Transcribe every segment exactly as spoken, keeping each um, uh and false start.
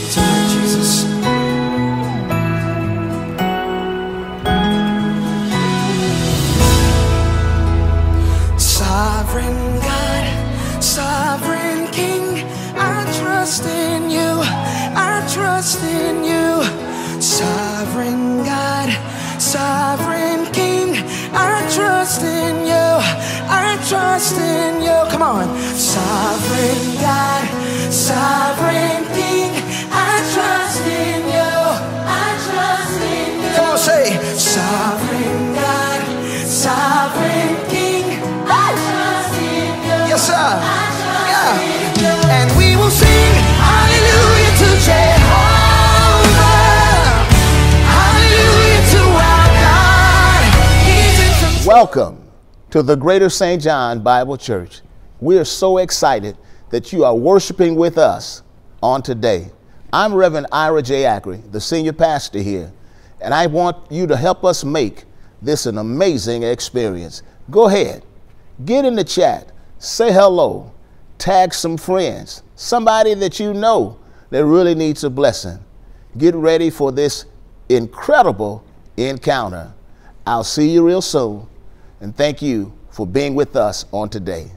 tonight, Jesus. Sovereign God, sovereign King, I trust in you, I trust in you. Sovereign God, sovereign King, I trust in you, I trust in you. Come on. Sovereign God, sovereign King, I trust in you, I trust in you. Come on, say, sovereign God, sovereign King, I trust in you. Yes, sir. I trust yeah. in you. And we will sing hallelujah to Jehovah, hallelujah to our God. He's in control. Welcome to the Greater Saint John Bible Church. We are so excited that you are worshiping with us on today. I'm Reverend Ira J. Ackery, the senior pastor here, and I want you to help us make this an amazing experience. Go ahead, get in the chat, say hello, tag some friends, somebody that you know that really needs a blessing. Get ready for this incredible encounter. I'll see you real soon, and thank you for being with us on today.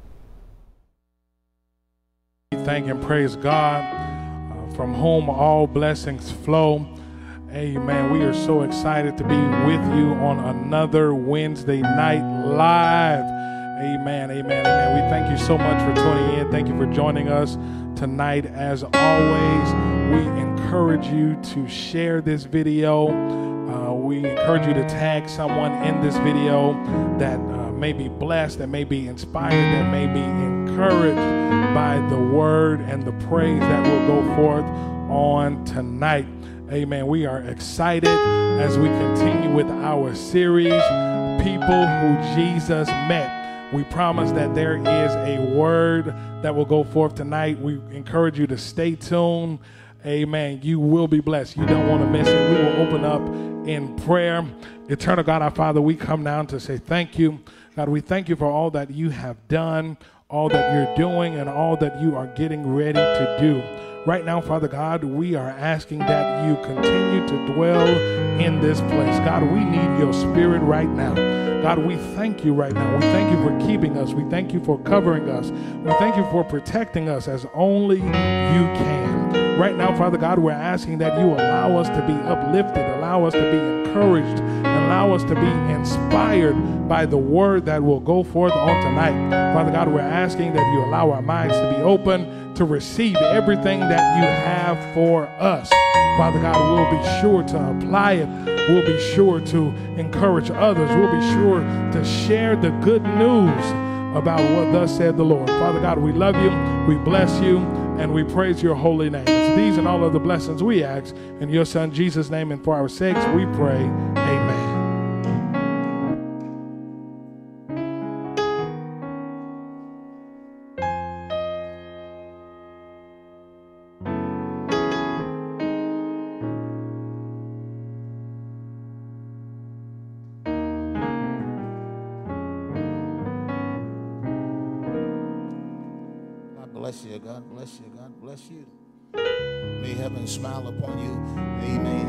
Thank and praise God, uh, from whom all blessings flow. Amen. We are so excited to be with you on another Wednesday night live. Amen. Amen. Amen. We thank you so much for tuning in. Thank you for joining us tonight. As always, we encourage you to share this video. Uh, we encourage you to tag someone in this video that uh, may be blessed, that may be inspired, that may be encouraged by the word and the praise that will go forth on tonight. Amen. We are excited as we continue with our series, People Who Jesus Met. We promise that there is a word that will go forth tonight. We encourage you to stay tuned. Amen. You will be blessed. You don't want to miss it. We will open up in prayer. Eternal God, our Father, we come down to say thank you. God, we thank you for all that you have done, all that you're doing, and all that you are getting ready to do. Right now, Father God, we are asking that you continue to dwell in this place. God, we need your spirit right now. God, we thank you right now. We thank you for keeping us. We thank you for covering us. We thank you for protecting us as only you can. Right now, Father God, we're asking that you allow us to be uplifted, allow us to be encouraged, and allow us to be inspired by the word that will go forth on tonight. Father God, we're asking that you allow our minds to be open to receive everything that you have for us. Father God, we'll be sure to apply it. We'll be sure to encourage others. We'll be sure to share the good news about what thus said the Lord. Father God, we love you, we bless you, and we praise your holy name. It's these and all of the blessings we ask in your Son Jesus' name, and for our sakes we pray. Amen. Bless you, God bless you, God bless you. May heaven smile upon you. Amen.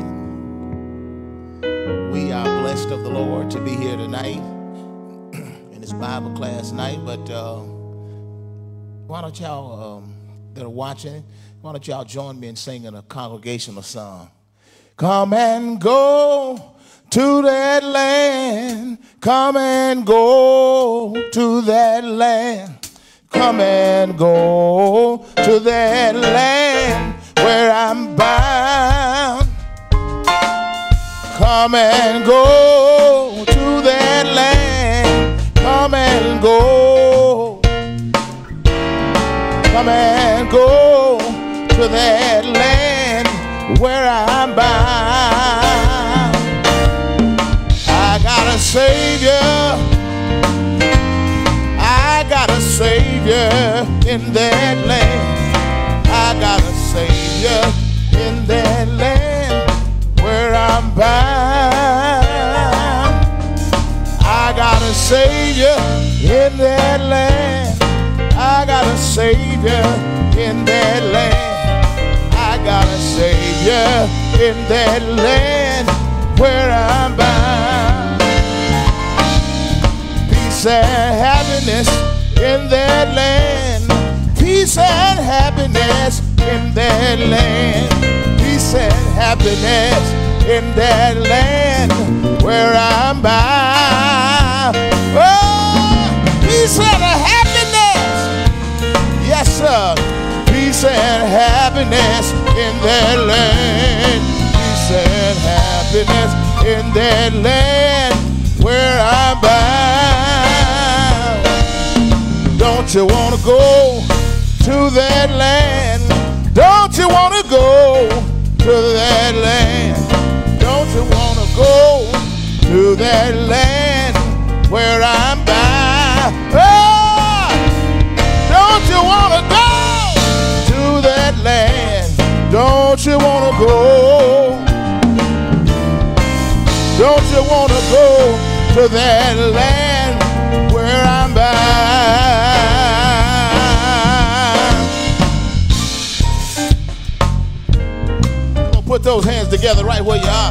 We are blessed of the Lord to be here tonight in this Bible class night. But uh, why don't y'all um, that are watching, why don't y'all join me in singing a congregational song? Come and go to that land. Come and go to that land. Come and go to that land where I'm bound. Come and go to that land. Come and go. Come and go to that land where I'm bound. I got a Savior. I got a Savior in that land. I got a Savior in that land where I'm bound. I got a Savior in that land. I got a Savior in that land. I got a Savior in that land where I'm bound. Peace and happiness in that land. Peace and happiness in that land. Peace and happiness in that land where I'm bound. Oh, peace and happiness. Yes, sir. Peace and happiness in that land. Peace and happiness in that land where I'm bound. Don't you want to go to that land? Don't you want to go to that land? Don't you want to go to that land where I'm bound? Oh, don't you want to go to that land? Don't you want to go? Don't you want to go to that land where I'm bound? Come on, put those hands together right where you are.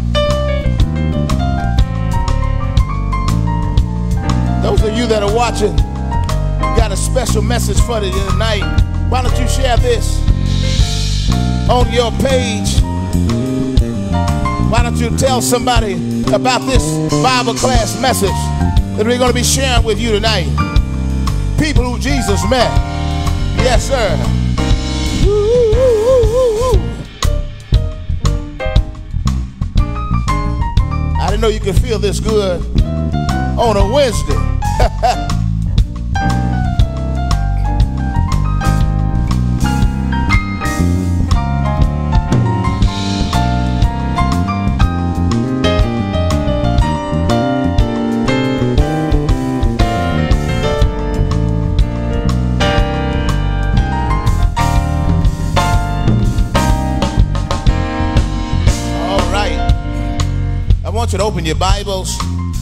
Those of you that are watching, got a special message for you tonight. Why don't you share this on your page? Why don't you tell somebody about this Bible class message that we're going to be sharing with you tonight? People who Jesus met. Yes, sir. Woo, woo, woo, woo, woo. I didn't know you could feel this good on a Wednesday. I want you to open your Bibles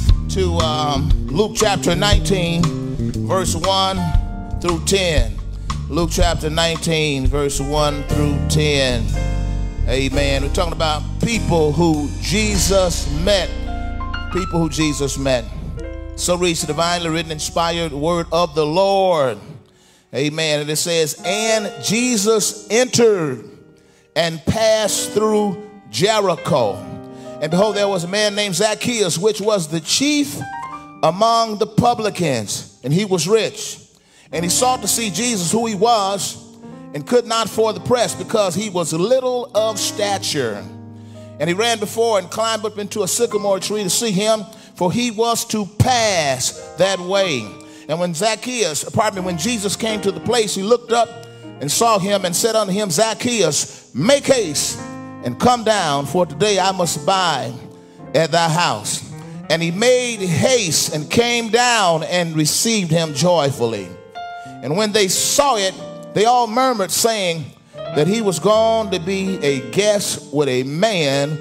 to um, Luke chapter nineteen, verse one through ten. Luke chapter nineteen, verse one through ten. Amen. We're talking about people who Jesus met. People who Jesus met. So reads the divinely written, inspired word of the Lord. Amen. And it says, and Jesus entered and passed through Jericho. And behold, there was a man named Zacchaeus, which was the chief among the publicans, and he was rich. And he sought to see Jesus, who he was, and could not for the press, because he was little of stature. And he ran before and climbed up into a sycamore tree to see him, for he was to pass that way. And when Zacchaeus, pardon me, when Jesus came to the place, he looked up and saw him and said unto him, Zacchaeus, make haste and come down, for today I must abide at thy house. And he made haste and came down and received him joyfully. And when they saw it, they all murmured, saying that he was gone to be a guest with a man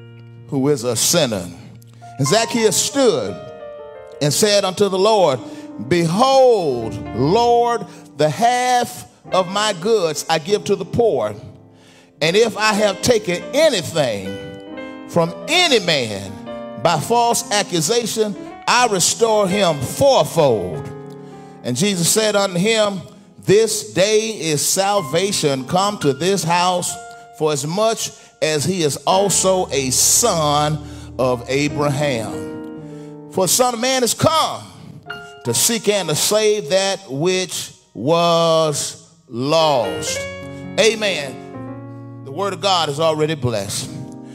who is a sinner. And Zacchaeus stood and said unto the Lord, behold, Lord, the half of my goods I give to the poor. And if I have taken anything from any man by false accusation, I restore him fourfold. And Jesus said unto him, this day is salvation come to this house, for as much as he is also a son of Abraham. For the Son of Man is come to seek and to save that which was lost. Amen. The word of God is already blessed.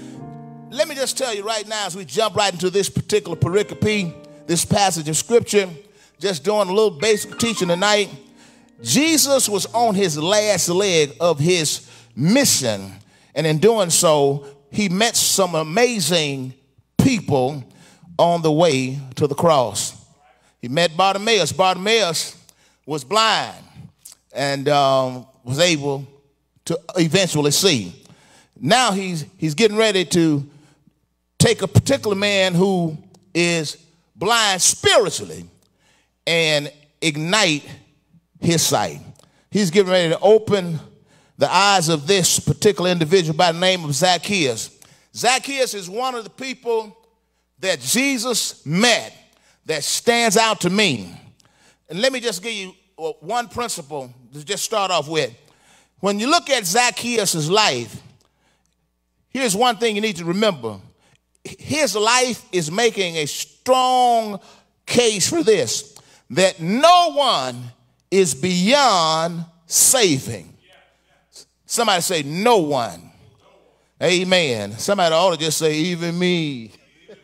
Let me just tell you right now, as we jump right into this particular pericope, this passage of scripture, just doing a little basic teaching tonight. Jesus was on his last leg of his mission, and in doing so, he met some amazing people on the way to the cross. He met Bartimaeus. Bartimaeus was blind and um, was able to eventually see. Now he's he's getting ready to take a particular man who is blind spiritually and ignite his sight. He's getting ready to open the eyes of this particular individual by the name of Zacchaeus. Zacchaeus is one of the people that Jesus met that stands out to me. And let me just give you one principle to just start off with. When you look at Zacchaeus' life, here's one thing you need to remember. His life is making a strong case for this, that no one is beyond saving. Somebody say, no one. Amen. Somebody ought to just say, even me.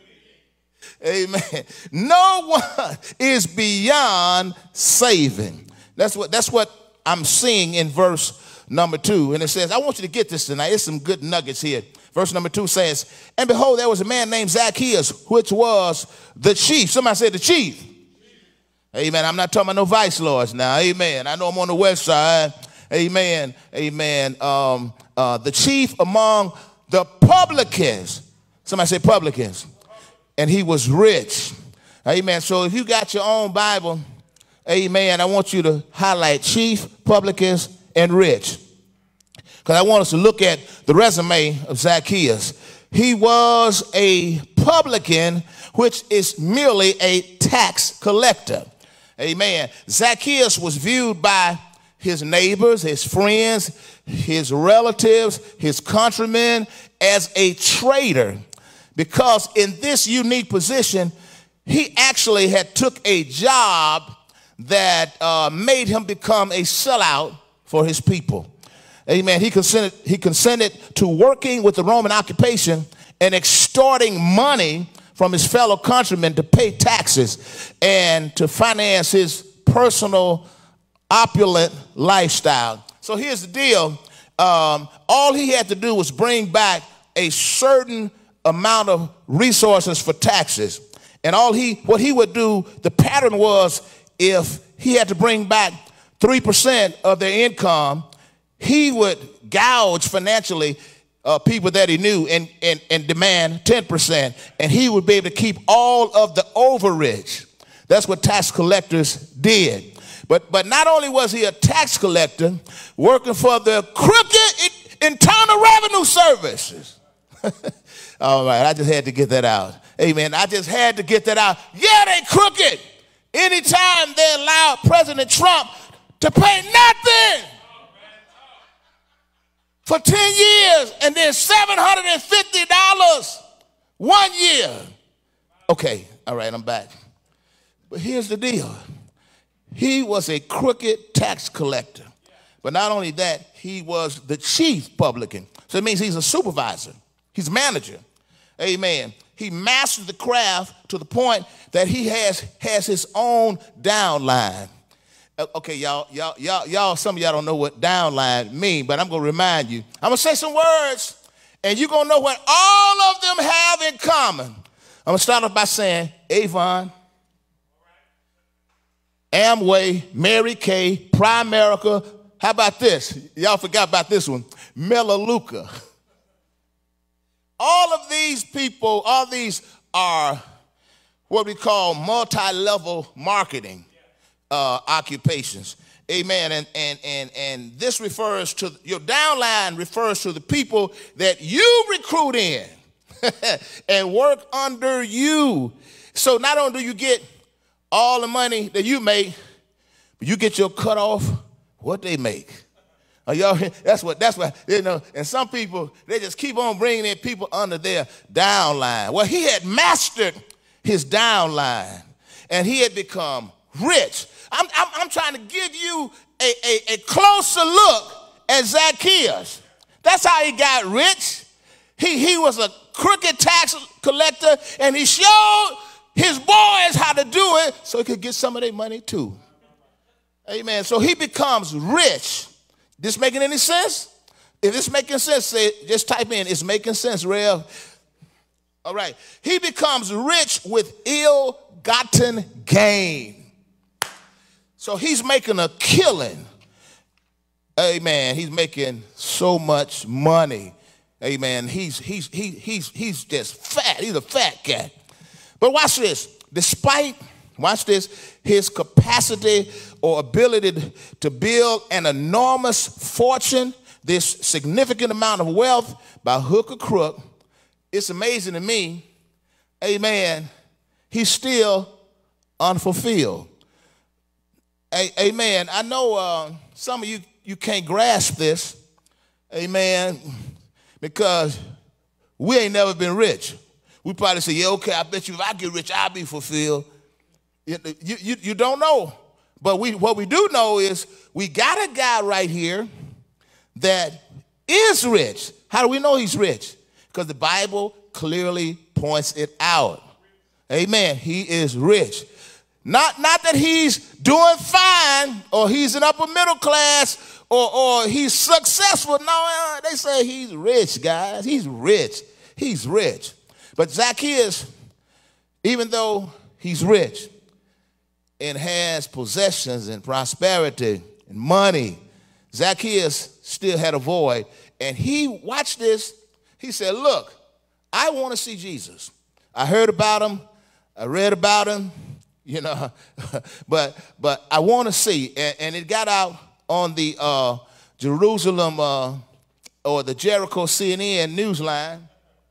Amen. No one is beyond saving. That's what, that's what I'm seeing in verse number two. And it says, I want you to get this tonight. There's some good nuggets here. Verse number two says, and behold, there was a man named Zacchaeus, which was the chief. Somebody said the chief. Amen. I'm not talking about no vice lords now. Amen. I know I'm on the west side. Amen. Amen. Um, uh, the chief among the publicans. Somebody say publicans. And he was rich. Amen. So if you got your own Bible, amen, I want you to highlight chief, publicans, and rich. Because I want us to look at the resume of Zacchaeus. He was a publican, which is merely a tax collector. Amen. Zacchaeus was viewed by his neighbors, his friends, his relatives, his countrymen as a traitor, because in this unique position, he actually had took a job that uh, made him become a sellout for his people. Amen. He consented, he consented to working with the Roman occupation and extorting money from his fellow countrymen to pay taxes and to finance his personal opulent lifestyle. So here's the deal. Um, all he had to do was bring back a certain amount of resources for taxes. And all he, what he would do, the pattern was, if he had to bring back three percent of their income, he would gouge financially uh, people that he knew and, and, and demand ten percent. And he would be able to keep all of the overage. That's what tax collectors did. But, but not only was he a tax collector working for the crooked Internal Revenue Services. All right, I just had to get that out. Amen. I just had to get that out. Yeah, they crooked. Anytime they allow President Trump to pay nothing for ten years and then seven hundred fifty dollars one year. Okay, all right, I'm back. But here's the deal. He was a crooked tax collector. But not only that, he was the chief publican. So it means he's a supervisor. He's a manager. Amen. He mastered the craft to the point that he has, has his own downline. Okay, y'all, y'all, y'all, y'all, some of y'all don't know what downline mean, but I'm going to remind you. I'm going to say some words, and you're going to know what all of them have in common. I'm going to start off by saying Avon, Amway, Mary Kay, Primerica. How about this? Y'all forgot about this one. Melaleuca. All of these people, all these are what we call multi-level marketing uh, occupations. Amen. And, and, and, and this refers to, your downline refers to the people that you recruit in and work under you. So not only do you get all the money that you make, but you get your cut off what they make. Are y'all, that's what, that's what, you know, and some people, they just keep on bringing in people under their downline. Well, he had mastered his downline, and he had become rich. I'm, I'm, I'm trying to give you a, a, a closer look at Zacchaeus. That's how he got rich. He, he was a crooked tax collector, and he showed his boys how to do it so he could get some of their money too. Amen. So he becomes rich. This making any sense? If it's making sense, say, just type in, it's making sense, Rev. All right. He becomes rich with ill-gotten gain. So he's making a killing. Amen. He's making so much money. Amen. He's, he's, he, he's, he's just fat. He's a fat cat. But watch this. Despite, watch this, his capacity or ability to build an enormous fortune, this significant amount of wealth by hook or crook. It's amazing to me, amen, he's still unfulfilled. A- amen. I know uh, some of you, you can't grasp this, amen, because we ain't never been rich. We probably say, yeah, okay, I bet you if I get rich, I'll be fulfilled. You, you, you don't know. But we, what we do know is we got a guy right here that is rich. How do we know he's rich? Because the Bible clearly points it out. Amen. He is rich. Not, not that he's doing fine or he's an upper middle class or, or he's successful. No, they say he's rich, guys. He's rich. He's rich. But Zacchaeus, even though he's rich and has possessions and prosperity and money, Zacchaeus still had a void. And he, watch this, he said, look, I want to see Jesus. I heard about him. I read about him, you know, but but I want to see. And, and it got out on the uh, Jerusalem uh, or the Jericho C N N newsline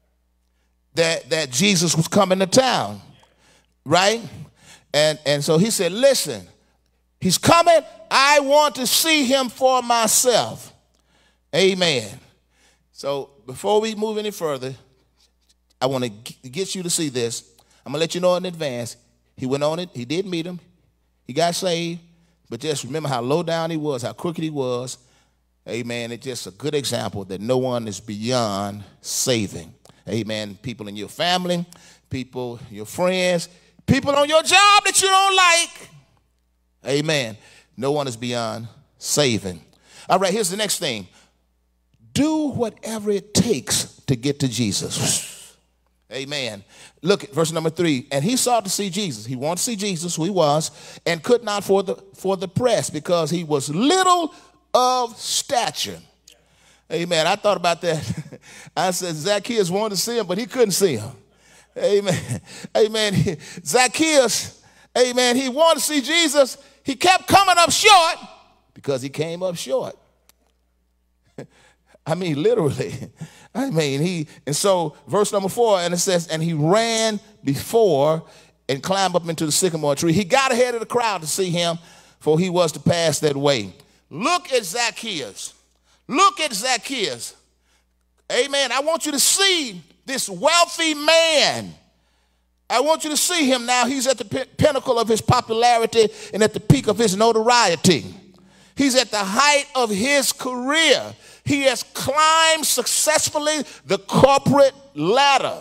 that, that Jesus was coming to town, right? And, and so he said, listen, he's coming. I want to see him for myself. Amen. So before we move any further, I want to get you to see this. I'm going to let you know in advance. He went on it. He did meet him. He got saved. But just remember how low down he was, how crooked he was. Amen. It's just a good example that no one is beyond saving. Amen. People in your family, people, your friends, people on your job that you don't like. Amen. No one is beyond saving. All right, here's the next thing. Do whatever it takes to get to Jesus. Amen. Look at verse number three. And he sought to see Jesus. He wanted to see Jesus, who he was, and could not for the, for the press because he was little of stature. Amen. I thought about that. I said Zacchaeus wanted to see him, but he couldn't see him. Amen. Amen. Zacchaeus, amen, he wanted to see Jesus. He kept coming up short because he came up short. I mean, literally. I mean, he, and so verse number four, and it says, and he ran before and climbed up into the sycamore tree. He got ahead of the crowd to see him, for he was to pass that way. Look at Zacchaeus. Look at Zacchaeus. Amen. I want you to see this wealthy man. I want you to see him now. He's at the pinnacle of his popularity and at the peak of his notoriety. He's at the height of his career. He has climbed successfully the corporate ladder.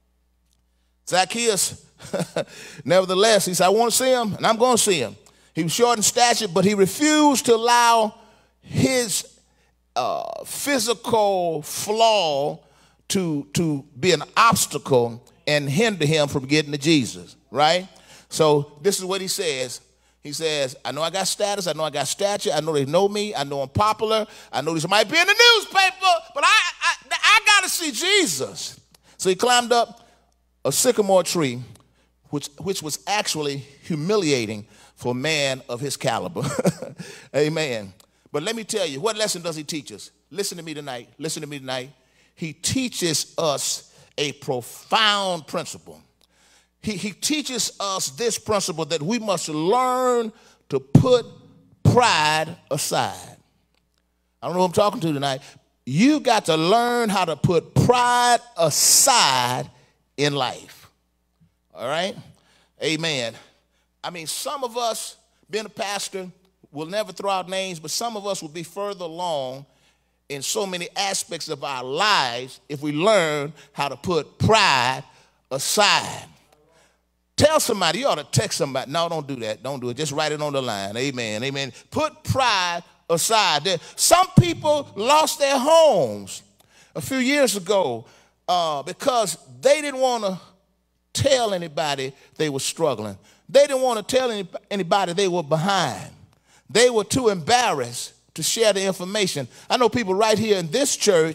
Zacchaeus, nevertheless, he said, I want to see him, and I'm going to see him. He was short in stature, but he refused to allow his uh, physical flaw to, to be an obstacle and hinder him from getting to Jesus, right? So this is what he says. He says, I know I got status. I know I got stature. I know they know me. I know I'm popular. I know this might be in the newspaper, but I, I, I got to see Jesus. So he climbed up a sycamore tree, which, which was actually humiliating for a man of his caliber. Amen. But let me tell you, what lesson does he teach us? Listen to me tonight. Listen to me tonight. He teaches us a profound principle. He, he teaches us this principle that we must learn to put pride aside. I don't know who I'm talking to tonight. You got to learn how to put pride aside in life. All right? Amen. I mean, some of us, being a pastor, will never throw out names, but some of us will be further along in so many aspects of our lives if we learn how to put pride aside. Tell somebody, you ought to text somebody. No, don't do that. Don't do it. Just write it on the line. Amen. Amen. Put pride aside. Some people lost their homes a few years ago uh, because they didn't want to tell anybody they were struggling. They didn't want to tell any, anybody they were behind. They were too embarrassed to share the information. I know people right here in this church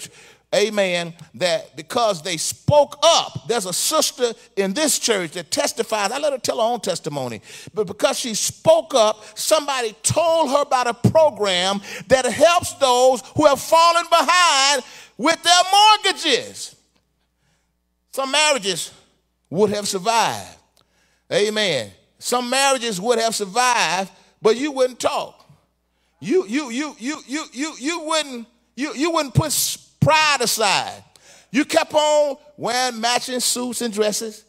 amen, that because they spoke up, there's a sister in this church that testifies. I let her tell her own testimony. But because she spoke up, somebody told her about a program that helps those who have fallen behind with their mortgages. Some marriages would have survived. Amen. Some marriages would have survived, but you wouldn't talk. You you you you you you you wouldn't you you wouldn't put pride aside. You kept on wearing matching suits and dresses.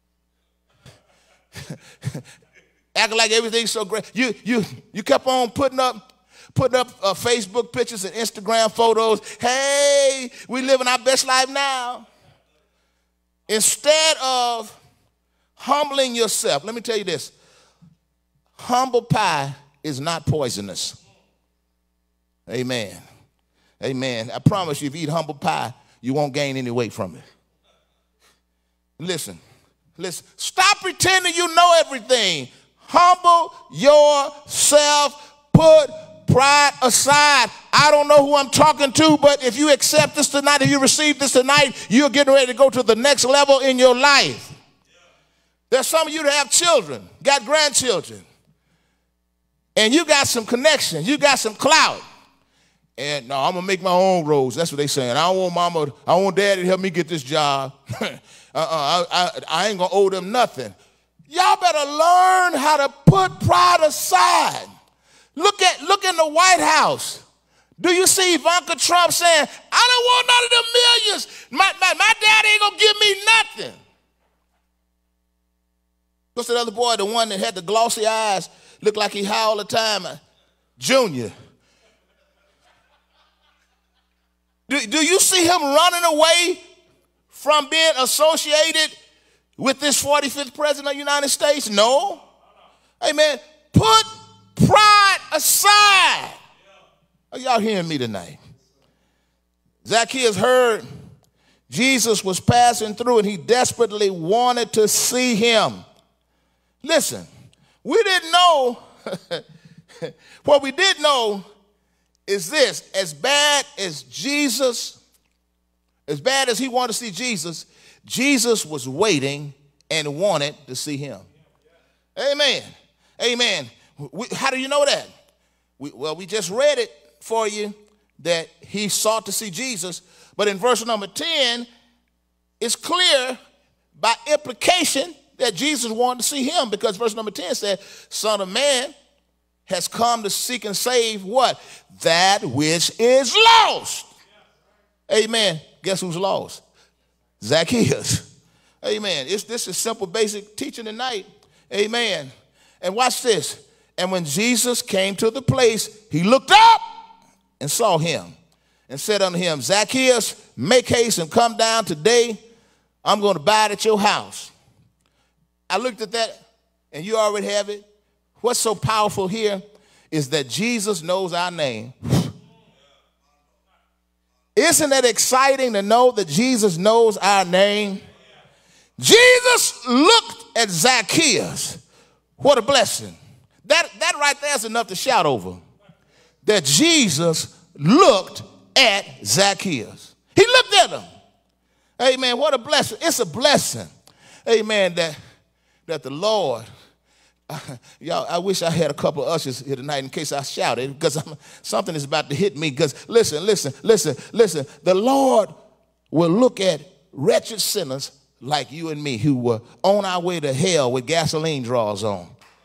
Acting like everything's so great. You you you kept on putting up putting up uh, Facebook pictures and Instagram photos. Hey, we living our best life now. Instead of humbling yourself, let me tell you this. Humble pie is not poisonous. Amen. Amen. I promise you, if you eat humble pie, you won't gain any weight from it. Listen, listen. Stop pretending you know everything. Humble yourself. Put pride aside. I don't know who I'm talking to, but if you accept this tonight, if you receive this tonight, you're getting ready to go to the next level in your life. There's some of you that have children, got grandchildren, and you got some connections, you got some clout. And no, I'm going to make my own roads. That's what they saying. I don't want mama, I want daddy to help me get this job. uh-uh, I, I, I ain't going to owe them nothing. Y'all better learn how to put pride aside. Look at, look in the White House. Do you see Ivanka Trump saying, I don't want none of them millions. My, my, my dad ain't going to give me nothing. What's that other boy, the one that had the glossy eyes, looked like he high all the time? Junior. Do, do you see him running away from being associated with this forty-fifth president of the United States? No. Amen. Put pride aside. Are y'all hearing me tonight? Zacchaeus heard Jesus was passing through and he desperately wanted to see him. Listen, we didn't know, what we did know is this: as bad as Jesus, as bad as he wanted to see Jesus, Jesus was waiting and wanted to see him. Amen. Amen. We, how do you know that? We, well, we just read it for you that he sought to see Jesus. But in verse number ten, it's clear by implication that Jesus wanted to see him, because verse number ten said, Son of Man has come to seek and save what? That which is lost. Amen. Guess who's lost? Zacchaeus. Amen. It's, this is simple, basic teaching tonight. Amen. And watch this. And when Jesus came to the place, he looked up and saw him and said unto him, Zacchaeus, make haste and come down today. I'm going to bide at your house. I looked at that, and you already have it. What's so powerful here is that Jesus knows our name. Isn't that exciting to know that Jesus knows our name? Jesus looked at Zacchaeus. What a blessing. That, that right there is enough to shout over. That Jesus looked at Zacchaeus. He looked at him. Amen. What a blessing. It's a blessing. Amen. That, that the Lord, y'all, I wish I had a couple of ushers here tonight in case I shouted, because I'm, something is about to hit me. Because listen, listen, listen, listen. The Lord will look at wretched sinners like you and me who were on our way to hell with gasoline draws on.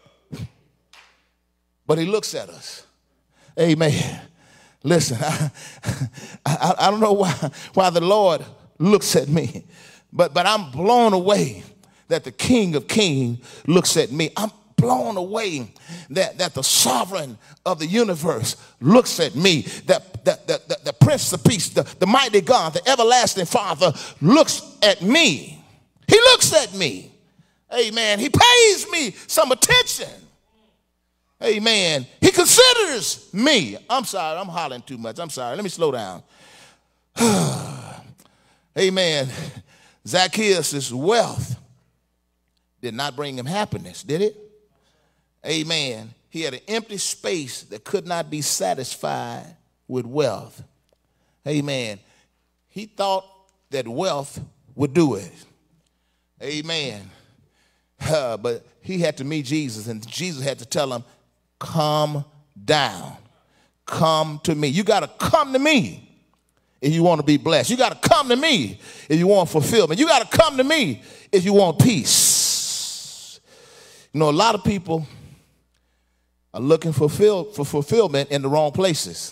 But he looks at us. Amen. Listen, I, I, I don't know why, why the Lord looks at me, but, but I'm blown away that the King of Kings looks at me. I'm blown away that, that the sovereign of the universe looks at me, that, that, that, that the Prince of Peace, the, the mighty God, the everlasting Father looks at me. He looks at me. Amen. He pays me some attention. Amen. He considers me. I'm sorry. I'm hollering too much. I'm sorry. Let me slow down. Amen. Zacchaeus' wealth did not bring him happiness, did it? Amen. He had an empty space that could not be satisfied with wealth. Amen. he thought that wealth would do it. Amen. Uh, but he had to meet Jesus, and Jesus had to tell him, come down. Come to me. You got to come to me if you want to be blessed. You got to come to me if you want fulfillment. You got to come to me if you want peace. You know, a lot of people are looking for, fulfill, for fulfillment in the wrong places.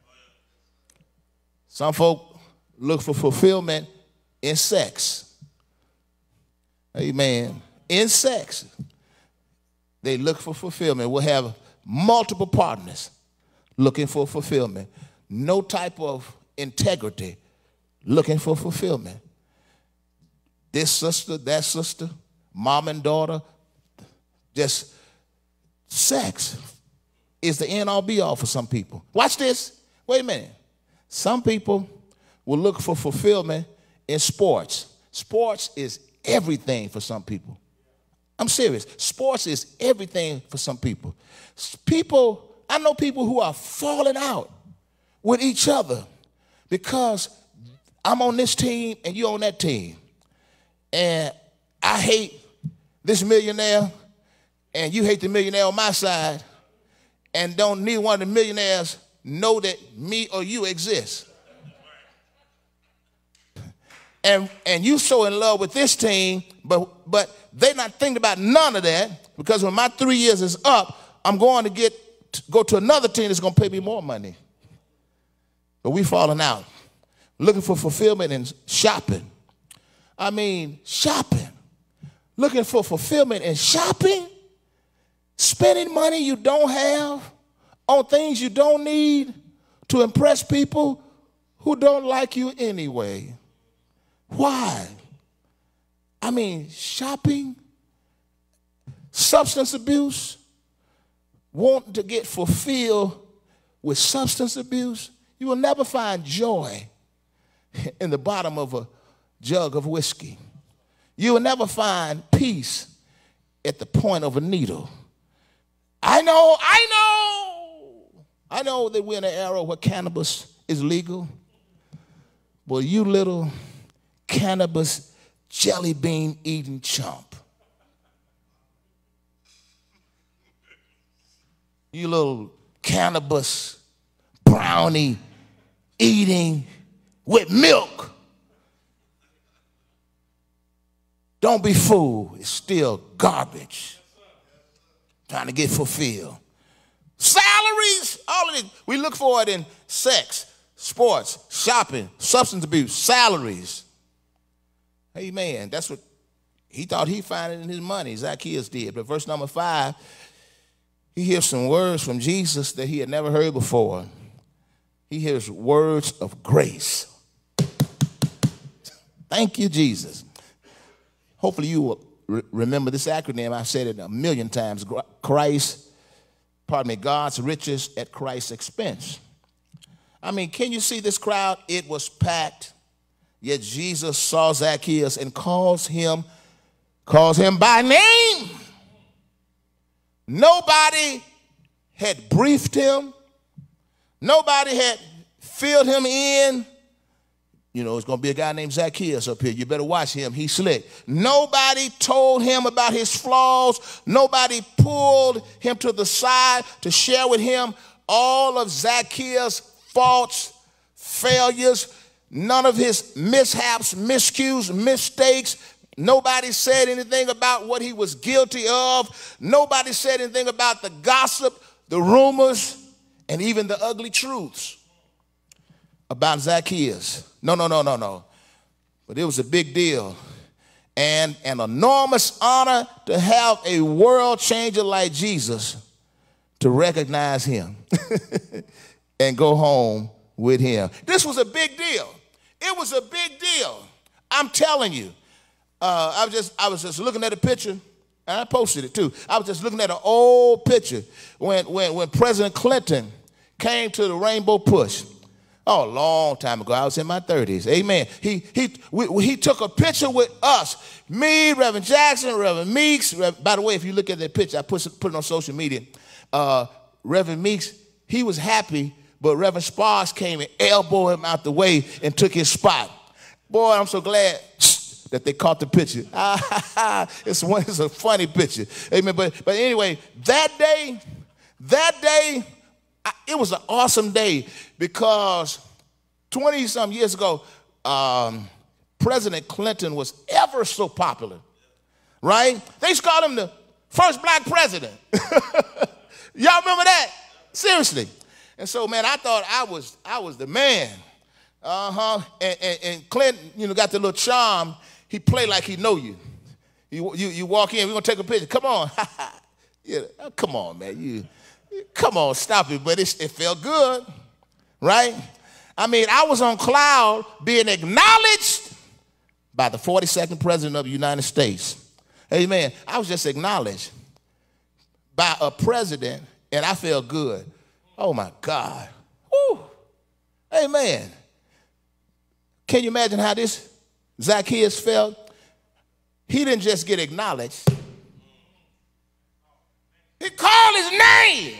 Some folk look for fulfillment in sex. Amen. In sex. They look for fulfillment. We'll have multiple partners looking for fulfillment. No type of integrity looking for fulfillment. This sister, that sister, mom and daughter, just sex is the end all be all for some people. Watch this. Wait a minute. Some people will look for fulfillment in sports. Sports is everything for some people. I'm serious. Sports is everything for some people. People, I know people who are falling out with each other because I'm on this team and you're on that team. And I hate this millionaire and you hate the millionaire on my side, and don't neither one of the millionaires know that me or you exist. And, and you so in love with this team, but, but they're not thinking about none of that, because when my three years is up, I'm going to get to go to another team that's going to pay me more money. But we falling out, looking for fulfillment in shopping. I mean, shopping. Looking for fulfillment in shopping, spending money you don't have on things you don't need to impress people who don't like you anyway. Why? I mean, shopping, substance abuse, wanting to get fulfilled with substance abuse. You will never find joy in the bottom of a jug of whiskey. You will never find peace at the point of a needle. I know, I know, I know that we're in an era where cannabis is legal, but you little cannabis jelly bean eating chump, you little cannabis brownie eating with milk, don't be fooled. It's still garbage. Trying to get fulfilled. Salaries, all of it. We look for it in sex, sports, shopping, substance abuse, salaries. Amen. That's what he thought he'd find it in his money. Zacchaeus did. But verse number five, he hears some words from Jesus that he had never heard before. He hears words of grace. Thank you, Jesus. Hopefully you will re- remember this acronym. I've said it a million times. Christ, pardon me, God's riches at Christ's expense. I mean, can you see this crowd? It was packed. Yet Jesus saw Zacchaeus and calls him, calls him by name. Nobody had briefed him. Nobody had filled him in. You know, it's going to be a guy named Zacchaeus up here. You better watch him. He's slick. Nobody told him about his flaws. Nobody pulled him to the side to share with him all of Zacchaeus' faults, failures, none of his mishaps, miscues, mistakes. Nobody said anything about what he was guilty of. Nobody said anything about the gossip, the rumors, and even the ugly truths about Zacchaeus. No, no, no, no, no. But it was a big deal and an enormous honor to have a world changer like Jesus to recognize him and go home with him. This was a big deal. It was a big deal. I'm telling you. Uh, I was just I was just looking at a picture, and I posted it too. I was just looking at an old picture when when when President Clinton came to the Rainbow Push. Oh, a long time ago. I was in my thirties. Amen. He he we, he took a picture with us. Me, Reverend Jackson, Reverend Meeks. Reverend, by the way, if you look at that picture, I put, put it on social media. Uh, Reverend Meeks, he was happy but Reverend Sparks came and elbowed him out the way and took his spot. Boy, I'm so glad that they caught the picture. it's, one, it's a funny picture. Amen. But, but anyway, that day, that day, I, it was an awesome day because twenty-some years ago, um, President Clinton was ever so popular, right? They used to call him the first black president. Y'all remember that? Seriously. And so, man, I thought I was I was the man. Uh-huh. And, and, and Clinton, you know, got the little charm. He played like he know you. You, you, you walk in, we're going to take a picture. Come on. yeah, come on, man. You, come on, stop it. But it, it felt good, right? I mean, I was on cloud being acknowledged by the forty-second president of the United States. Amen. I was just acknowledged by a president, and I felt good. Oh, my God. Woo. Amen. Can you imagine how this Zacchaeus felt? He didn't just get acknowledged. He called his name.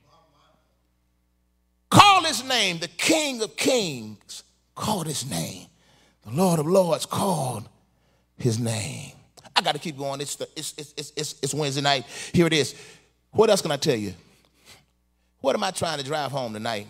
Called his name. The King of Kings called his name. The Lord of Lords called his name. I got to keep going. It's, the, it's, it's, it's, it's Wednesday night. Here it is. What else can I tell you? What am I trying to drive home tonight?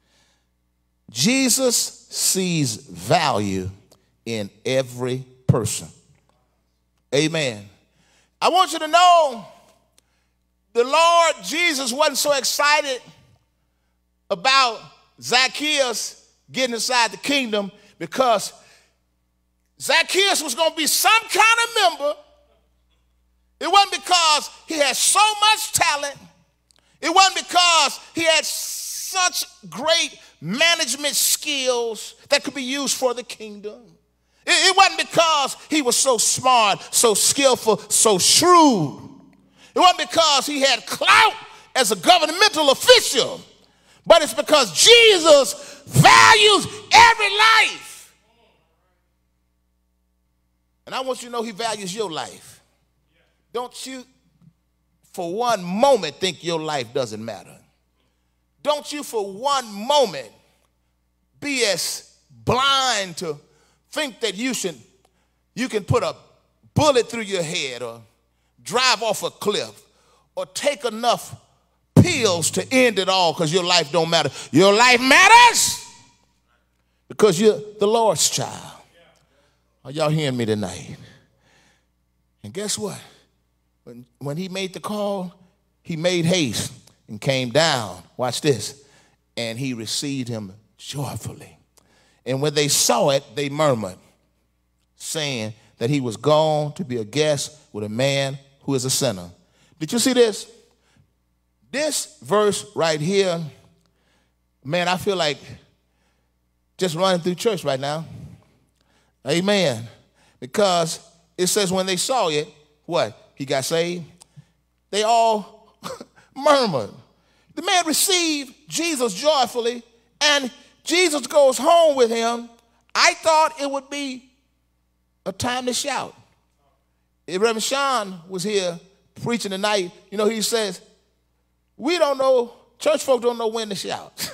Jesus sees value in every person. Amen. I want you to know the Lord Jesus wasn't so excited about Zacchaeus getting inside the kingdom because Zacchaeus was going to be some kind of member. It wasn't because he had so much talent. It wasn't because he had such great management skills that could be used for the kingdom. It, it wasn't because he was so smart, so skillful, so shrewd. It wasn't because he had clout as a governmental official. But it's because Jesus values every life. And I want you to know he values your life. Don't you for one moment think your life doesn't matter. Don't you for one moment be as blind to think that you should, you can put a bullet through your head or drive off a cliff or take enough pills to end it all because your life don't matter. Your life matters because you're the Lord's child. Are y'all hearing me tonight? And guess what? When, when he made the call, he made haste and came down. Watch this. And he received him joyfully. And when they saw it, they murmured, saying that he was gone to be a guest with a man who is a sinner. Did you see this? This verse right here, man, I feel like just running through church right now. Amen. Because it says when they saw it, what? He got saved. They all murmured. The man received Jesus joyfully, and Jesus goes home with him. I thought it would be a time to shout. If Reverend Sean was here preaching tonight, you know, he says, we don't know, church folk don't know when to shout.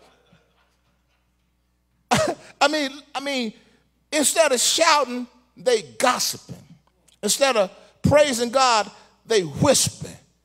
I mean, I mean, instead of shouting, they gossiping. Instead of praising God, they whisper.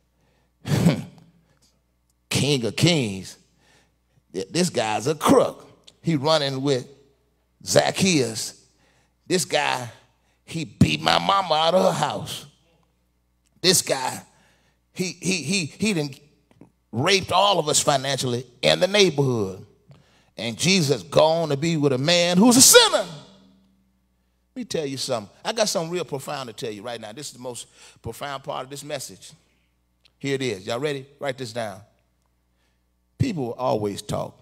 King of Kings. This guy's a crook. He running with Zacchaeus. This guy, he beat my mama out of her house. This guy, he he he he done raped all of us financially in the neighborhood. And Jesus gone to be with a man who's a sinner. Let me tell you something. I got something real profound to tell you right now. This is the most profound part of this message. Here it is. Y'all ready? Write this down. People will always talk.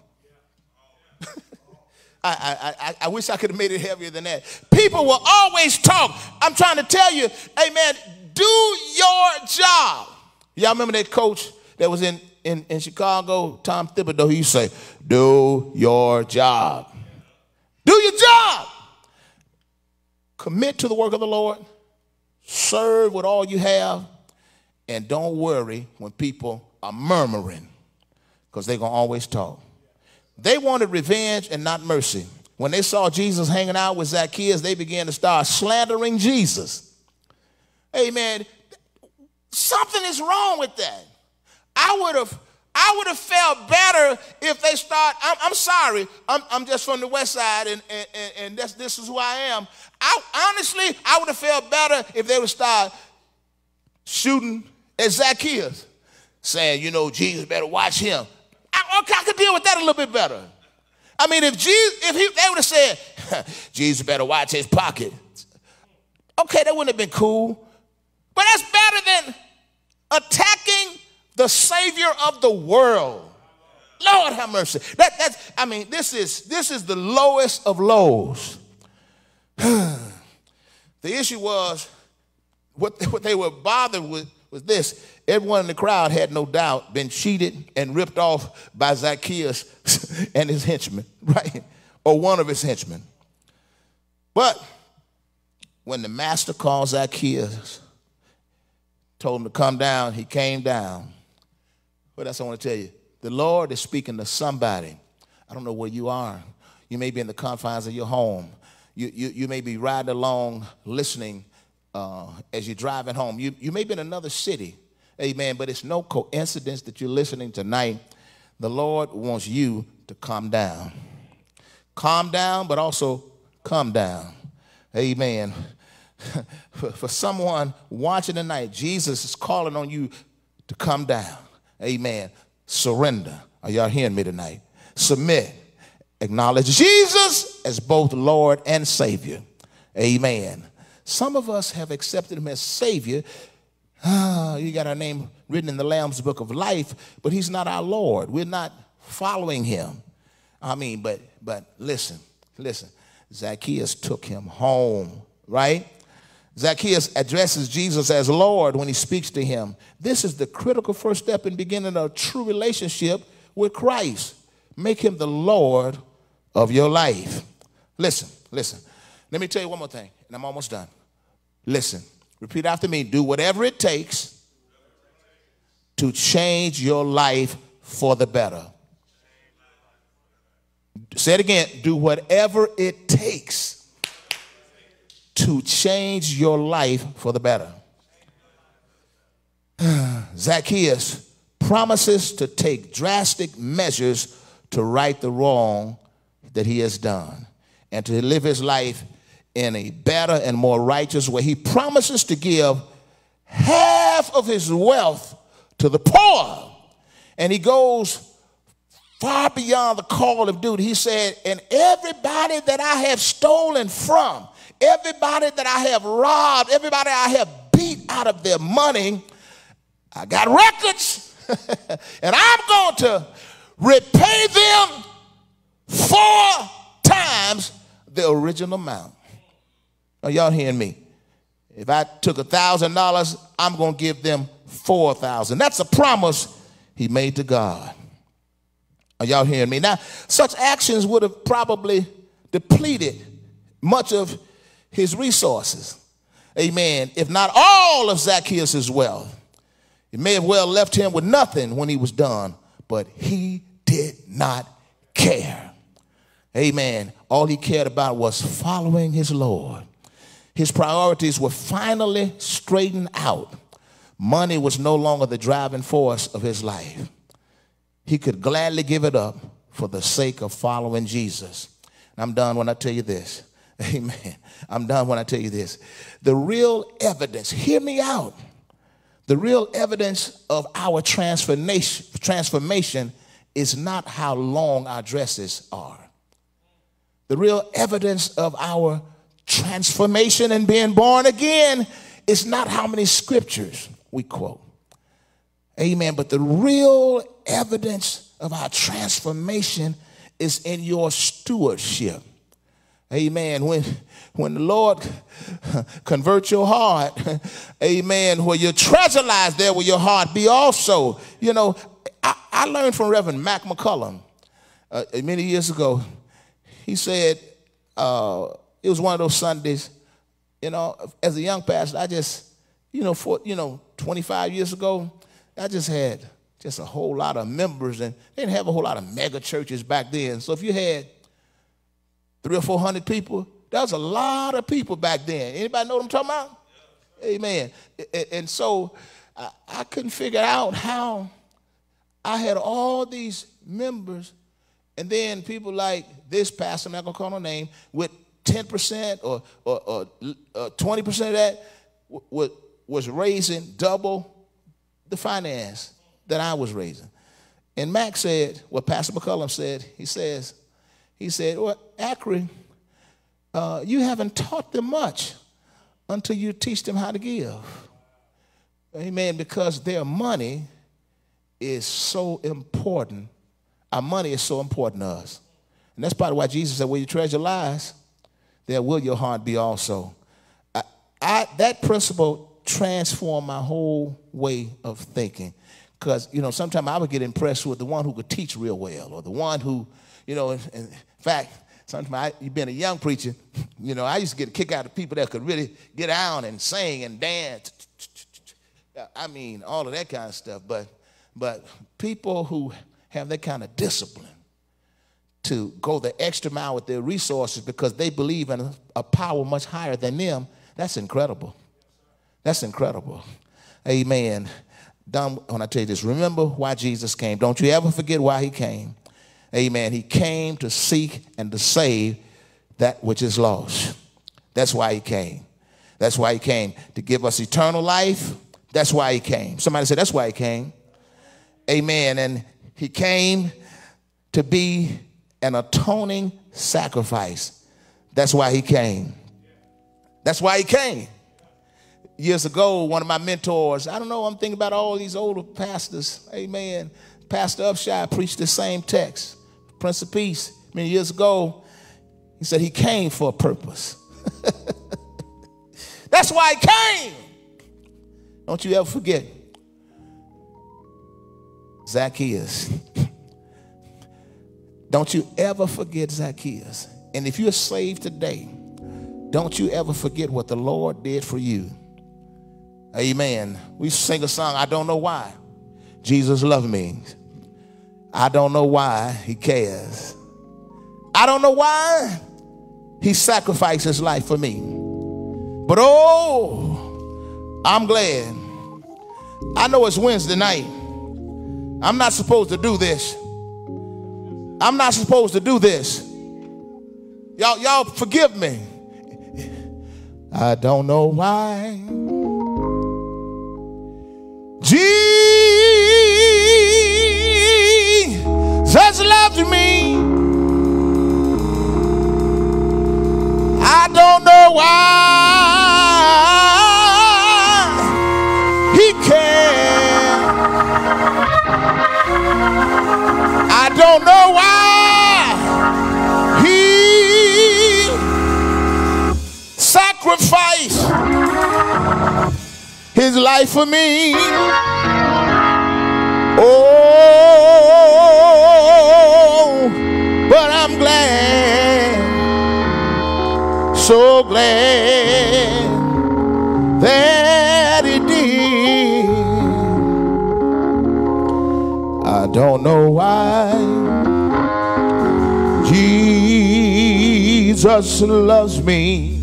I, I, I, I wish I could have made it heavier than that. People will always talk. I'm trying to tell you, amen, do your job. Y'all remember that coach that was in, in, in Chicago, Tom Thibodeau? He used to say, do your job. Do your job. Commit to the work of the Lord. Serve with all you have. And don't worry when people are murmuring, because they're going to always talk. They wanted revenge and not mercy. When they saw Jesus hanging out with Zacchaeus, they began to start slandering Jesus. Amen. Something is wrong with that. I would have I would have felt better if they start, I'm, I'm sorry, I'm, I'm just from the west side, and, and, and that's, this is who I am. I, honestly, I would have felt better if they would start shooting at Zacchaeus, saying, you know, Jesus better watch him. I, okay, I could deal with that a little bit better. I mean, if Jesus, if he, they would have said, Jesus better watch his pocket. Okay, that wouldn't have been cool. But that's better than attacking the Savior of the world. Lord have mercy. That, that's, I mean, this is, this is the lowest of lows. The issue was, what, what they were bothered with was this. Everyone in the crowd had no doubt been cheated and ripped off by Zacchaeus and his henchmen, right? Or one of his henchmen. But when the master called Zacchaeus, told him to come down, he came down. What else I want to tell you? The Lord is speaking to somebody. I don't know where you are. You may be in the confines of your home. You, you, you may be riding along listening uh, as you're driving home. You, you may be in another city. Amen. But it's no coincidence that you're listening tonight. The Lord wants you to calm down. Calm down, but also come down. Amen. for, for someone watching tonight, Jesus is calling on you to come down. Amen. Surrender. Are y'all hearing me tonight? Submit. Acknowledge Jesus as both Lord and Savior. Amen. Some of us have accepted him as Savior. Ah, you got our name written in the Lamb's Book of Life, but he's not our Lord. We're not following him. I mean, but but listen, listen. Zacchaeus took him home, right? Zacchaeus addresses Jesus as Lord when he speaks to him. This is the critical first step in beginning a true relationship with Christ. Make him the Lord of your life. Listen, listen. Let me tell you one more thing, and I'm almost done. Listen, repeat after me. Do whatever it takes to change your life for the better. Say it again. Do whatever it takes to change your life for the better. Zacchaeus promises to take drastic measures to right the wrong that he has done and to live his life in a better and more righteous way. He promises to give half of his wealth to the poor. And he goes far beyond the call of duty. He said, and everybody that I have stolen from, everybody that I have robbed, everybody I have beat out of their money, I got records, and I'm going to repay them four times the original amount. Are y'all hearing me? If I took a thousand dollars, I'm going to give them four thousand. That's a promise he made to God. Are y'all hearing me? Now, such actions would have probably depleted much of his resources. Amen. If not all of Zacchaeus' wealth. It may have well left him with nothing when he was done, but he did not care. Amen. All he cared about was following his Lord. His priorities were finally straightened out. Money was no longer the driving force of his life. He could gladly give it up for the sake of following Jesus. And I'm done when I tell you this. Amen. I'm done when I tell you this. The real evidence, hear me out. The real evidence of our transformation, transformation is not how long our dresses are. The real evidence of our transformation and being born again is not how many scriptures we quote. Amen. But the real evidence of our transformation is in your stewardship. Amen. When, when the Lord converts your heart, amen, where your treasure lies, there will your heart be also. You know, I, I learned from Reverend Mac McCullum uh, many years ago. He said, uh, it was one of those Sundays, you know, as a young pastor, I just, you know, for, you know, twenty-five years ago, I just had just a whole lot of members, and they didn't have a whole lot of mega churches back then. So if you had three or four hundred people, that was a lot of people back then. Anybody know what I'm talking about? Yeah. Amen. And so I, I couldn't figure out how I had all these members, and then people like this pastor, I'm not gonna call no name, with ten percent or, or, or uh, twenty percent of that w was raising double the finance that I was raising. And Mac said, what Pastor McCullum said, he says, he said, well, Acri, uh, you haven't taught them much until you teach them how to give. Amen, because their money is so important. Our money is so important to us. And that's probably why Jesus said, where your treasure lies, there will your heart be also. I, I, that principle transformed my whole way of thinking. Because, you know, sometimes I would get impressed with the one who could teach real well, or the one who, you know, in, in fact, sometimes I, you've been a young preacher, you know, I used to get a kick out of people that could really get down and sing and dance. I mean, all of that kind of stuff. But, but people who have that kind of discipline to go the extra mile with their resources because they believe in a, a power much higher than them, that's incredible. That's incredible. Amen. Don, when I tell you this, remember why Jesus came. Don't you ever forget why he came. Amen. He came to seek and to save that which is lost. That's why he came. That's why he came. To give us eternal life. That's why he came. Somebody said that's why he came. Amen. And he came to be an atoning sacrifice. That's why he came. That's why he came. Years ago, one of my mentors, I don't know, I'm thinking about all these older pastors. Amen. Pastor Upshire preached the same text. Prince of Peace, many years ago, he said he came for a purpose. That's why he came. Don't you ever forget Zacchaeus. Don't you ever forget Zacchaeus. And if you're saved today, don't you ever forget what the Lord did for you. Amen. We sing a song, I don't know why Jesus loved me. I don't know why he cares. I don't know why he sacrificed his life for me. But oh, I'm glad. I know it's Wednesday night. I'm not supposed to do this. I'm not supposed to do this. Y'all, y'all forgive me. I don't know why Jesus loved me. I don't know why he cared. I don't know why he sacrificed his life for me. Oh, but I'm glad, so glad that he did. I don't know why Jesus loves me.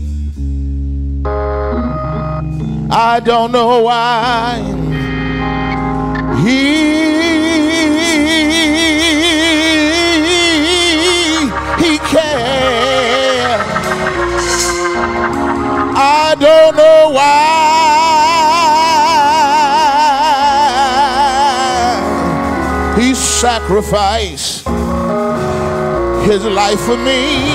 I don't know why he he cares. I don't know why he sacrificed his life for me.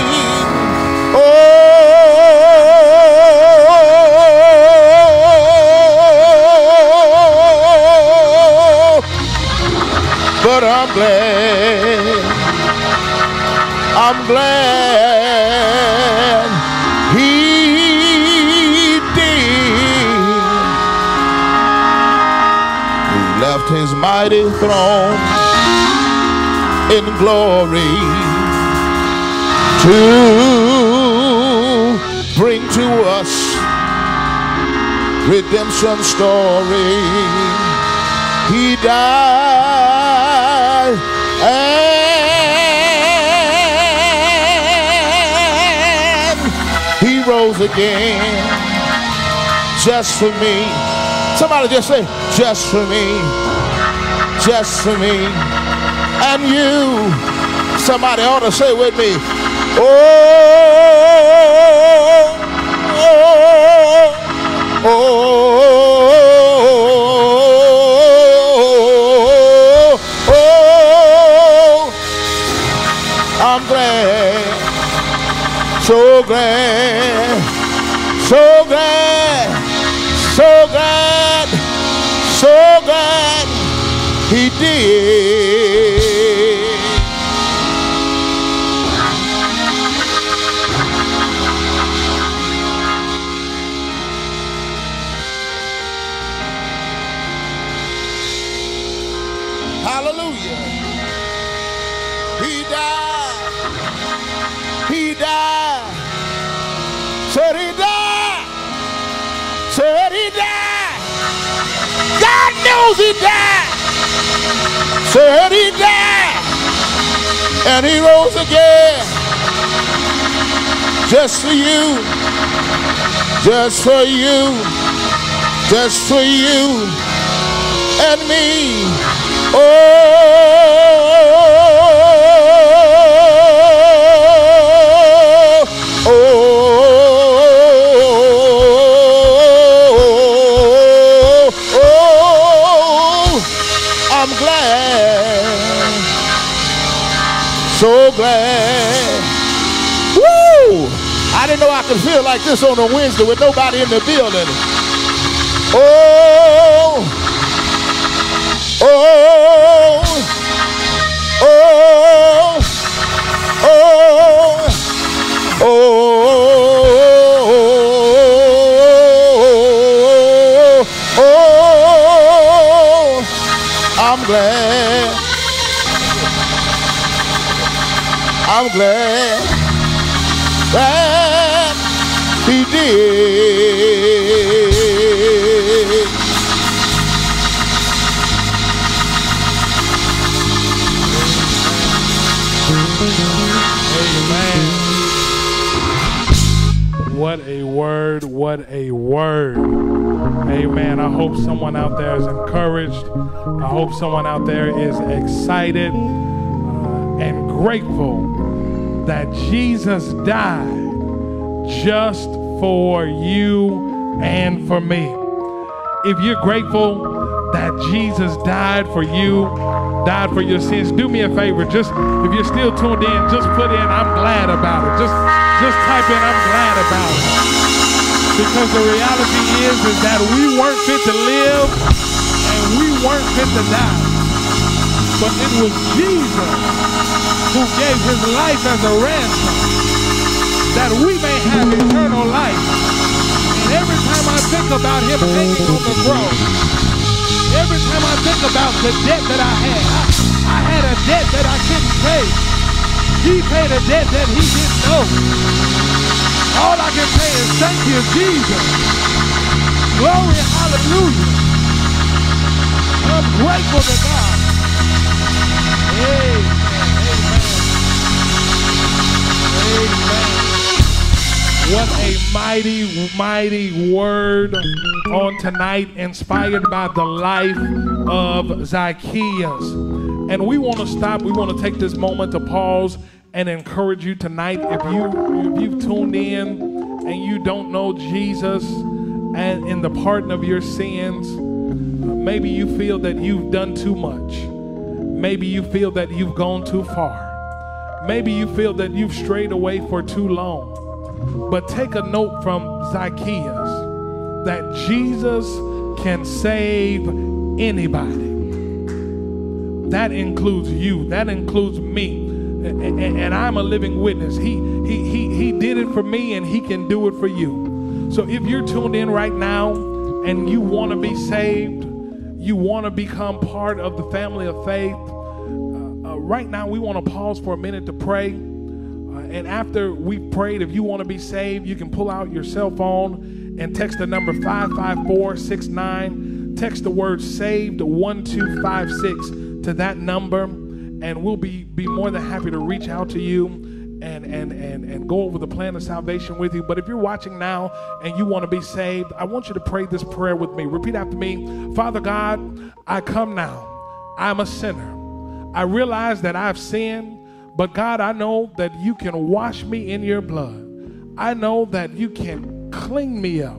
Oh, but I'm glad, I'm glad he did. He left his mighty throne in glory to bring to us redemption story. He died and he rose again just for me. Somebody just say, just for me, just for me. And you, somebody ought to say with me, oh, oh, oh, oh, I'm glad, so glad, so glad, so glad, so glad he did. Hallelujah. He died. He died. Said he died. Said he died. God knows he died. Said he died. And he rose again. Just for you. Just for you. Just for you and me. Oh, oh, oh, oh, I'm glad, so glad. Woo! I didn't know I could feel like this on a Wednesday with nobody in the building. Oh, oh, oh, oh, oh, oh, I'm glad, I'm glad that he did. What a word, what a word. Amen. I hope someone out there is encouraged. I hope someone out there is excited uh, and grateful that Jesus died just for you and for me. If you're grateful that Jesus died for you, died for your sins, do me a favor. Just, if you're still tuned in, just put in, I'm glad about it. Just, just type in, I'm glad about it. Because the reality is, is that we weren't fit to live and we weren't fit to die. But it was Jesus who gave his life as a ransom that we may have eternal life. And every time I think about him hanging on the cross, every time I think about the debt that I had, I, I had a debt that I couldn't pay. He paid a debt that he didn't know. All I can say is thank you, Jesus. Glory, hallelujah. I'm grateful to God. Amen, amen, amen. What a mighty, mighty word on tonight, inspired by the life of Zacchaeus. And we want to stop, we want to take this moment to pause and encourage you tonight. If you if you've tuned in and you don't know Jesus and in the pardon of your sins, maybe you feel that you've done too much. Maybe you feel that you've gone too far. Maybe you feel that you've strayed away for too long. But take a note from Zacchaeus that Jesus can save anybody. That includes you. That includes me. And, and, and I'm a living witness. He, he, he, he did it for me and he can do it for you. So if you're tuned in right now and you want to be saved, you want to become part of the family of faith, uh, uh, right now we want to pause for a minute to pray. Uh, and after we've prayed, if you want to be saved, you can pull out your cell phone and text the number five five four, six nine text the word SAVED one two five six to that number, and we'll be, be more than happy to reach out to you and, and, and, and go over the plan of salvation with you. But if you're watching now and you want to be saved, I want you to pray this prayer with me. Repeat after me. Father God, I come now. I'm a sinner. I realize that I've sinned, but God, I know that you can wash me in your blood. I know that you can clean me up.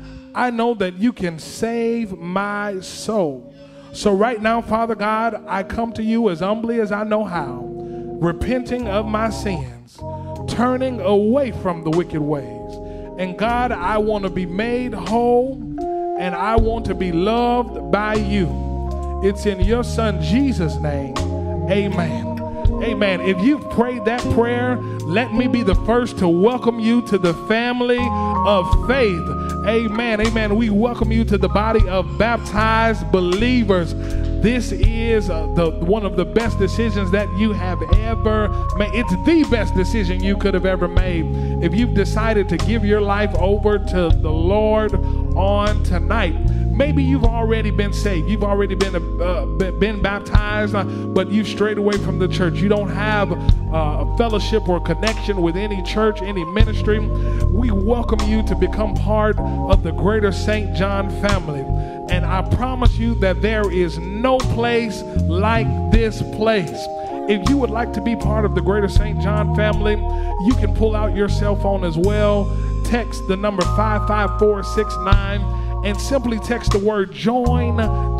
I know that you can save my soul. So right now, Father God, I come to you as humbly as I know how, repenting of my sins, turning away from the wicked ways. And God, I want to be made whole, and I want to be loved by you. It's in your Son Jesus' name. Amen. Amen. If you've prayed that prayer, let me be the first to welcome you to the family of faith. Amen. Amen. We welcome you to the body of baptized believers. This is uh, the one of the best decisions that you have ever made. It's the best decision you could have ever made. If you've decided to give your life over to the Lord on tonight, maybe you've already been saved. You've already been uh, been baptized, uh, but you've strayed away from the church. You don't have uh, a fellowship or connection with any church, any ministry. We welcome you to become part of the Greater Saint John family. And I promise you that there is no place like this place. If you would like to be part of the Greater Saint John family, you can pull out your cell phone as well. Text the number five five four six nine and simply text the word join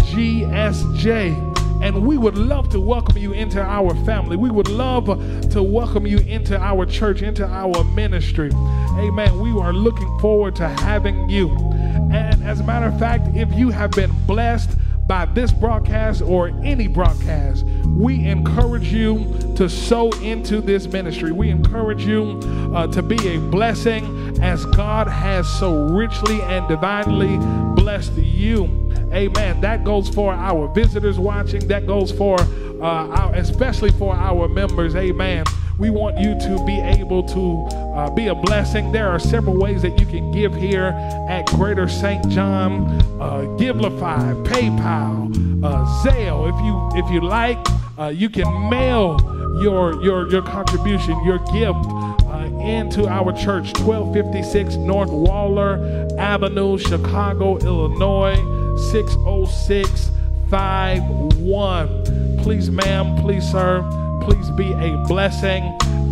G S J. And we would love to welcome you into our family. We would love to welcome you into our church, into our ministry. Amen. We are looking forward to having you. And as a matter of fact, if you have been blessed by this broadcast or any broadcast, we encourage you to sow into this ministry. We encourage you uh, to be a blessing as God has so richly and divinely blessed you. Amen. That goes for our visitors watching. That goes for, uh, our, especially for our members. Amen. We want you to be able to uh, be a blessing. There are several ways that you can give here at Greater Saint John. Uh, Givelify, PayPal, uh, Zelle. If you if you like, uh, you can mail your your your contribution, your gift uh, into our church, twelve fifty-six North Waller Avenue, Chicago, Illinois, six oh six five one. Please, ma'am, please, sir, please be a blessing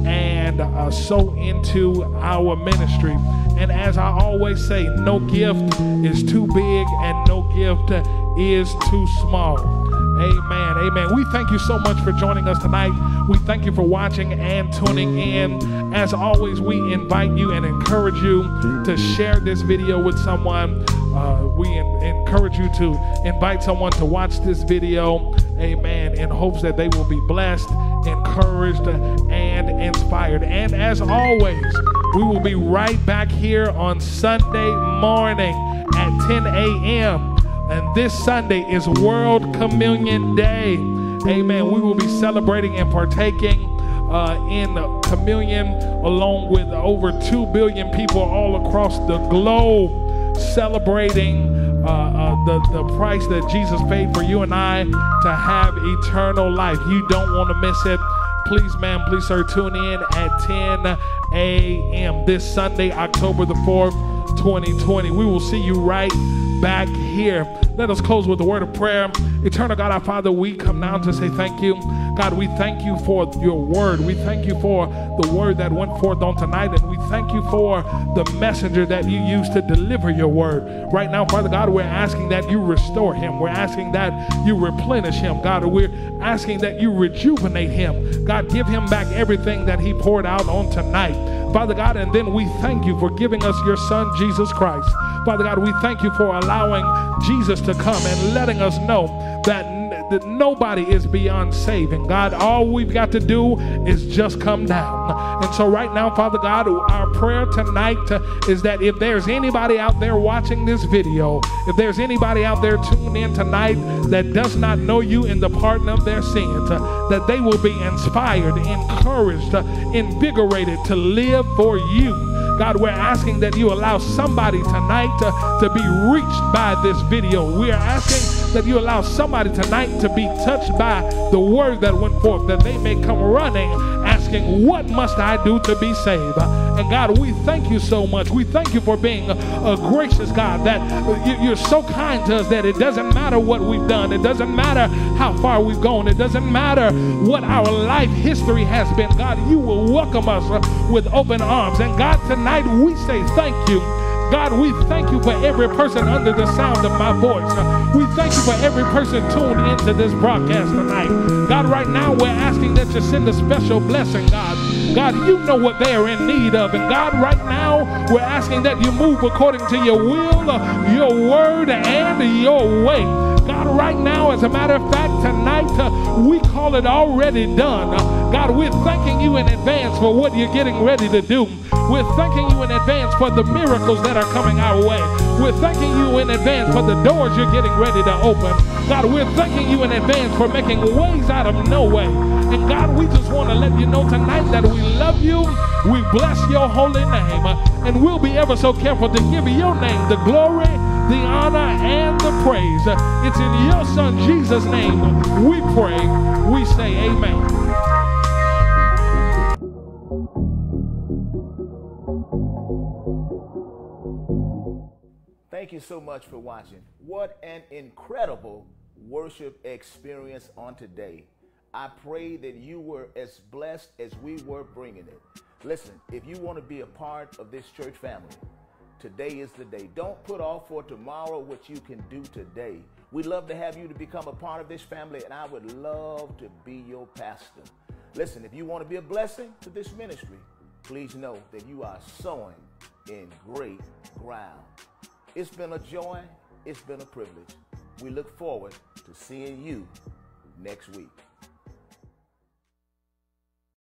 and uh, sow into our ministry. And as I always say, no gift is too big and no gift is too small. Amen. Amen. We thank you so much for joining us tonight. We thank you for watching and tuning in. As always, we invite you and encourage you to share this video with someone. Uh, we in, encourage you to invite someone to watch this video, amen, in hopes that they will be blessed, encouraged, and inspired. And as always, we will be right back here on Sunday morning at ten a m And this Sunday is World Communion Day. Amen. We will be celebrating and partaking uh, in communion along with over two billion people all across the globe, celebrating uh, uh, the, the price that Jesus paid for you and I to have eternal life. You don't want to miss it. Please, ma'am, please, sir, tune in at ten a m this Sunday, October the fourth, twenty twenty. We will see you right back here. Let us close with a word of prayer. Eternal God, our Father, we come now to say thank you. God, we thank you for your word. We thank you for the word that went forth on tonight, and we thank you for the messenger that you used to deliver your word. Right now, Father God, we're asking that you restore him. We're asking that you replenish him. God, we're asking that you rejuvenate him. God, give him back everything that he poured out on tonight. Father God, and then we thank you for giving us your son, Jesus Christ. Father God, we thank you for allowing Jesus to come and letting us know that, that nobody is beyond saving. God, all we've got to do is just come down. And so right now, Father God, our prayer tonight is that if there's anybody out there watching this video, if there's anybody out there tuned in tonight that does not know you in the pardon of their sins, that they will be inspired, encouraged, invigorated to live for you. God, we're asking that you allow somebody tonight to, to be reached by this video. We are asking that you allow somebody tonight to be touched by the word that went forth, that they may come running asking, what must I do to be saved? And God, we thank you so much. We thank you for being a, a gracious God, that you, you're so kind to us that it doesn't matter what we've done. It doesn't matter how far we've gone. It doesn't matter what our life history has been. God, you will welcome us with open arms. And God, tonight we say thank you. God, we thank you for every person under the sound of my voice. We thank you for every person tuned into this broadcast tonight. God, right now we're asking that you send a special blessing, God. God, you know what they are in need of. And God, right now we're asking that you move according to your will, your word, and your way. God, right now, as a matter of fact, tonight, uh, we call it already done. Uh, God, we're thanking you in advance for what you're getting ready to do. We're thanking you in advance for the miracles that are coming our way. We're thanking you in advance for the doors you're getting ready to open. God, we're thanking you in advance for making ways out of no way. And God, we just want to let you know tonight that we love you. We bless your holy name. Uh, and we'll be ever so careful to give your name the glory, the honor, and the praise. Uh, it's in your son Jesus' name we pray. We say amen. Thank you so much for watching. What an incredible worship experience on today. I pray that you were as blessed as we were bringing it. Listen, if you want to be a part of this church family, today is the day. Don't put off for tomorrow what you can do today. We'd love to have you to become a part of this family, and I would love to be your pastor. Listen, if you want to be a blessing to this ministry, please know that you are sowing in great ground. It's been a joy. It's been a privilege. We look forward to seeing you next week.